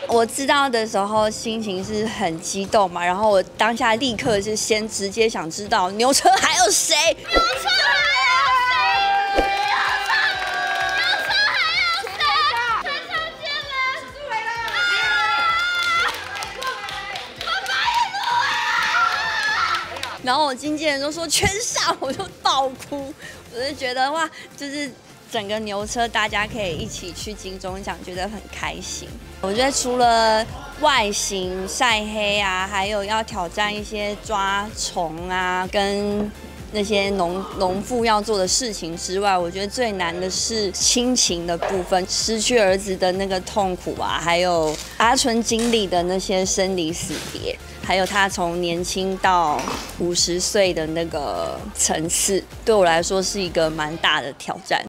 我知道的时候心情是很激动嘛，然后我当下立刻是先直接想知道牛车还有谁？牛车还有谁？牛车还有谁？太常见了，输了！我发现了！然后我经纪人就说全上，我就爆哭，我就觉得哇，就是整个牛车大家可以一起去金钟奖，觉得很开心。我觉得除了外形晒黑啊，还有要挑战一些抓虫啊，跟那些农妇要做的事情之外，我觉得最难的是亲情的部分，失去儿子的那个痛苦啊，还有阿纯经历的那些生离死别，还有他从年轻到50岁的那个层次，对我来说是一个蛮大的挑战。